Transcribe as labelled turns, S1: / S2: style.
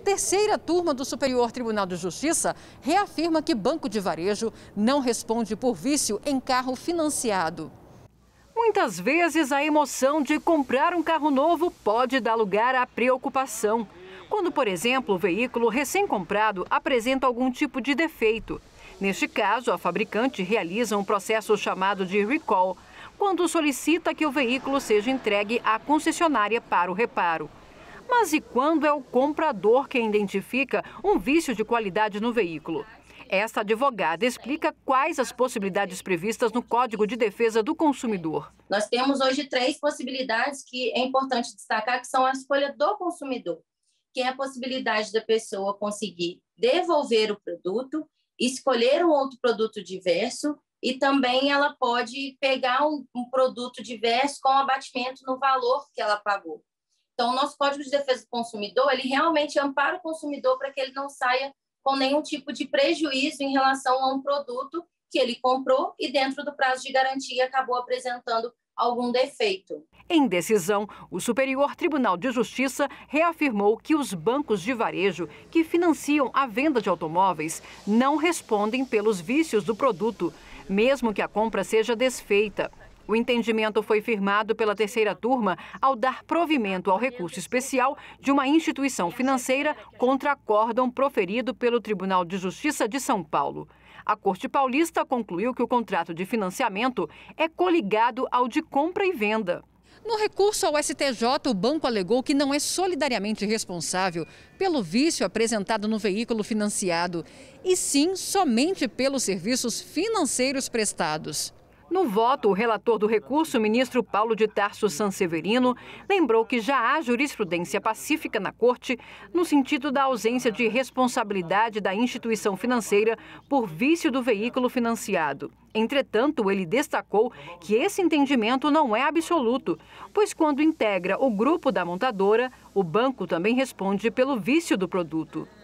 S1: terceira turma do Superior Tribunal de Justiça reafirma que banco de varejo não responde por vício em carro financiado.
S2: Muitas vezes a emoção de comprar um carro novo pode dar lugar à preocupação. Quando, por exemplo, o veículo recém-comprado apresenta algum tipo de defeito. Neste caso, a fabricante realiza um processo chamado de recall, quando solicita que o veículo seja entregue à concessionária para o reparo. Mas e quando é o comprador quem identifica um vício de qualidade no veículo? Esta advogada explica quais as possibilidades previstas no Código de Defesa do Consumidor.
S3: Nós temos hoje 3 possibilidades que é importante destacar, que são a escolha do consumidor, que é a possibilidade da pessoa conseguir devolver o produto, escolher um outro produto diverso e também ela pode pegar um produto diverso com abatimento no valor que ela pagou. Então, o nosso Código de Defesa do Consumidor, ele realmente ampara o consumidor para que ele não saia com nenhum tipo de prejuízo em relação a um produto que ele comprou e dentro do prazo de garantia acabou apresentando algum defeito.
S2: Em decisão, o Superior Tribunal de Justiça reafirmou que os bancos de varejo que financiam a venda de automóveis não respondem pelos vícios do produto, mesmo que a compra seja desfeita. O entendimento foi firmado pela terceira turma ao dar provimento ao recurso especial de uma instituição financeira contra acórdão proferido pelo Tribunal de Justiça de São Paulo. A Corte Paulista concluiu que o contrato de financiamento é coligado ao de compra e venda.
S1: No recurso ao STJ, o banco alegou que não é solidariamente responsável pelo vício apresentado no veículo financiado, e sim somente pelos serviços financeiros prestados.
S2: No voto, o relator do recurso, o ministro Paulo de Tarso Sanseverino, lembrou que já há jurisprudência pacífica na Corte no sentido da ausência de responsabilidade da instituição financeira por vício do veículo financiado. Entretanto, ele destacou que esse entendimento não é absoluto, pois quando integra o grupo da montadora, o banco também responde pelo vício do produto.